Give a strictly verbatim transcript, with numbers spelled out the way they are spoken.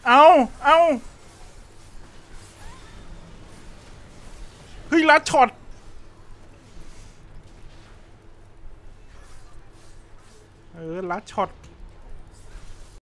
เอาเอาเฮ้ยลัดช็อตเออลัดช็อต